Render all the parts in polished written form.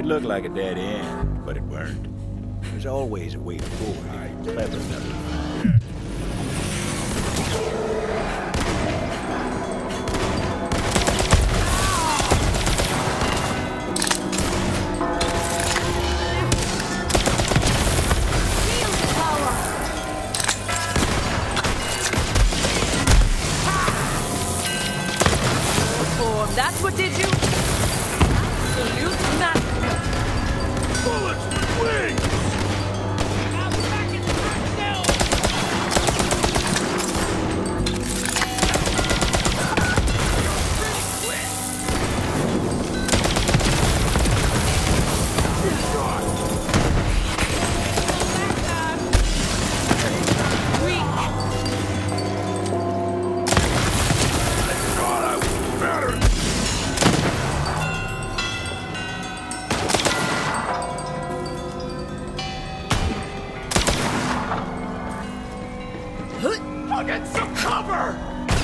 It looked like a dead end, but it weren't. There's always a way forward if you're clever enough. That's what did you? Absolute massacre. Bullets with wings! I'll be back in the now. I'll get some cover!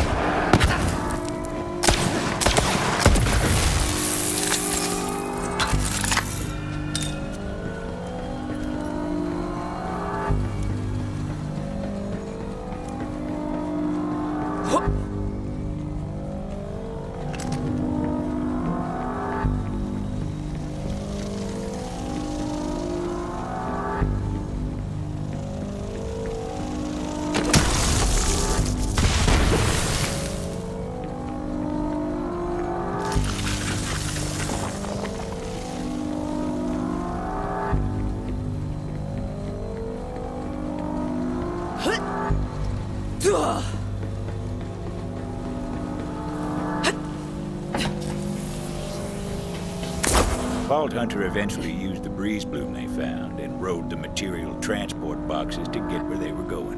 Vault Hunter eventually used the breeze bloom they found and rode the material transport boxes to get where they were going.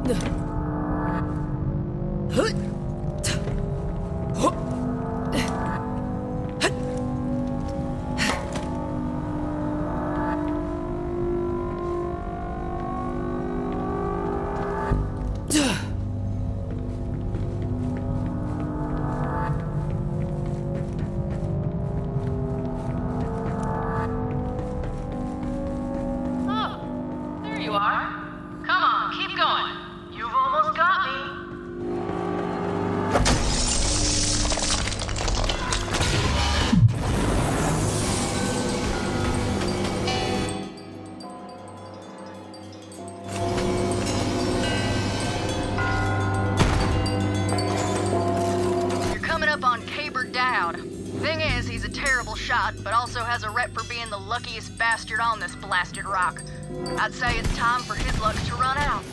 But also has a rep for being the luckiest bastard on this blasted rock. I'd say it's time for his luck to run out.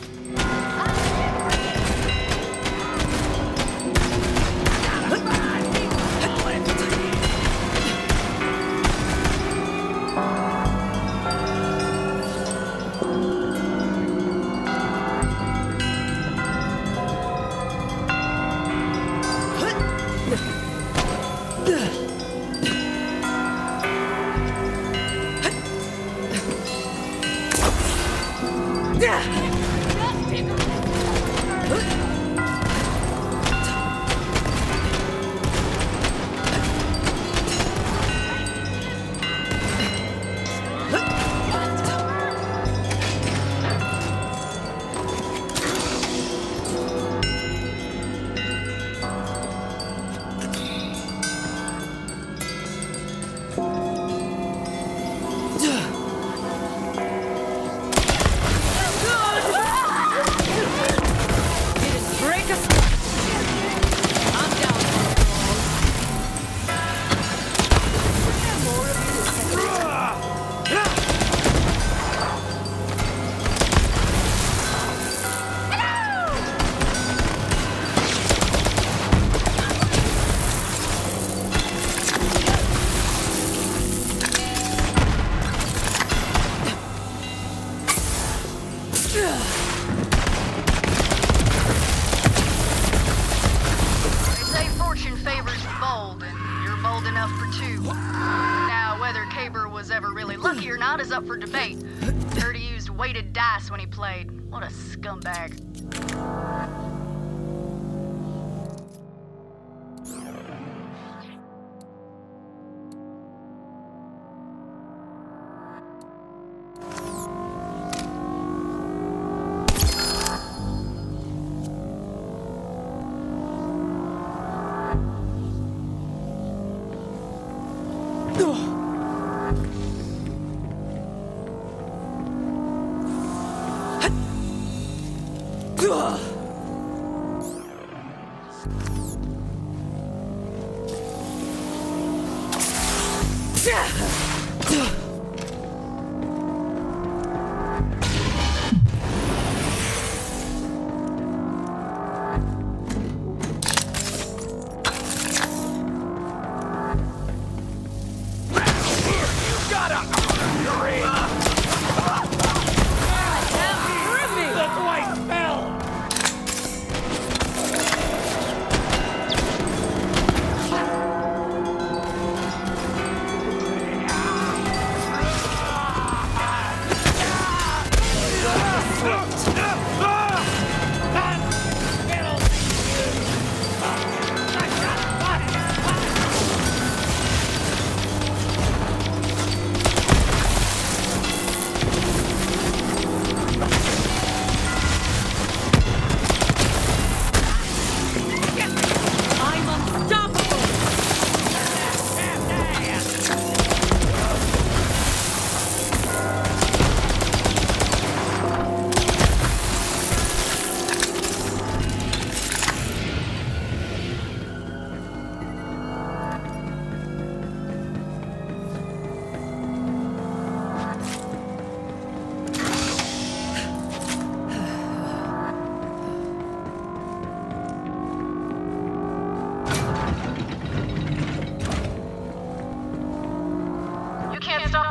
Is up for debate. Heard he used weighted dice when he played. What a scumbag.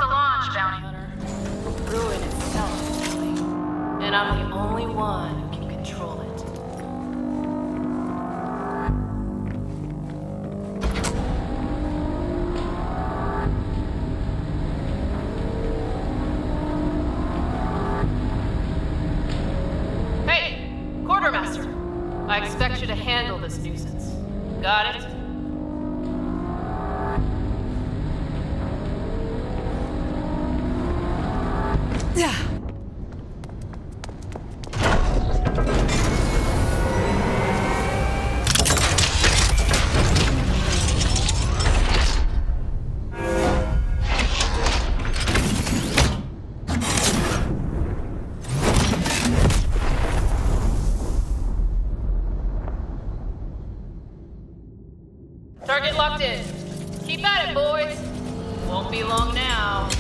Ruin itself, and I'm the only one who can control it. Hey, Quartermaster. I expect you to handle this nuisance. Got it? Yeah. Target locked in. Keep at it, boys. Won't be long now.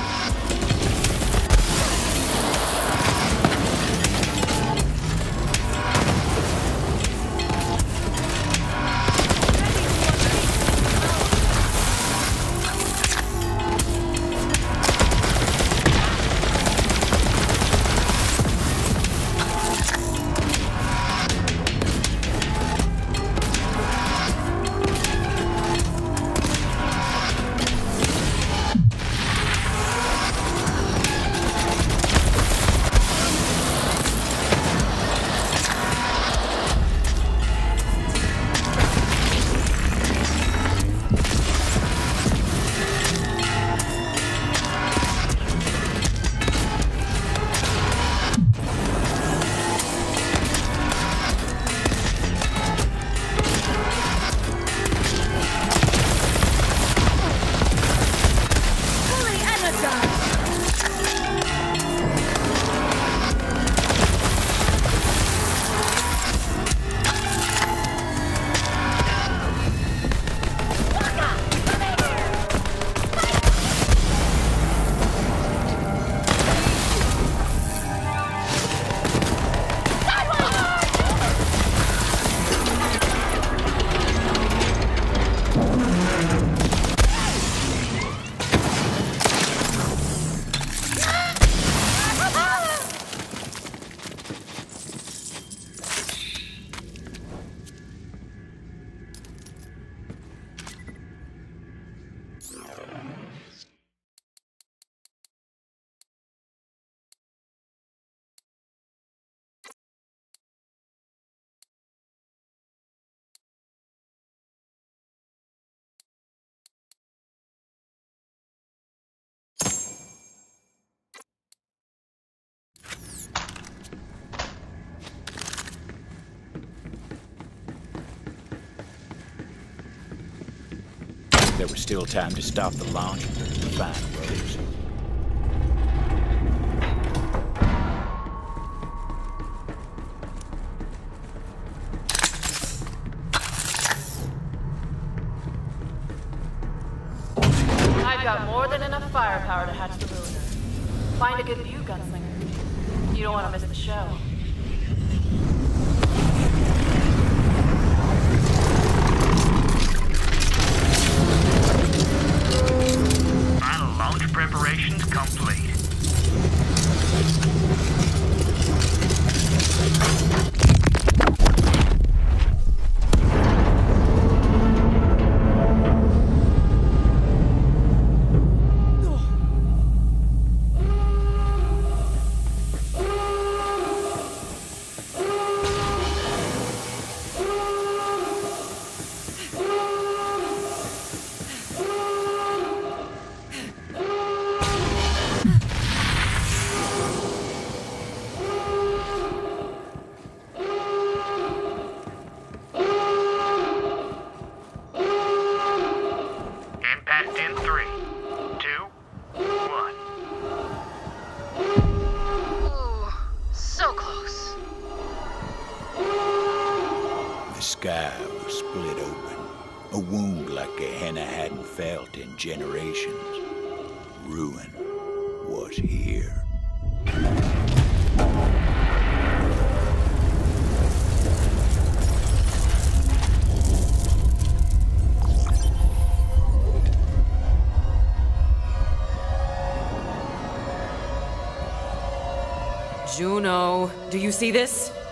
There was still time to stop the launch and find Rose. I've got more than enough firepower to hatch the Ruiner. Find a good view, Gunslinger. You don't want to miss the show. Final launch preparations complete. The sky was split open, a wound like Gehenna hadn't felt in generations. Ruin was here. Juno, do you see this?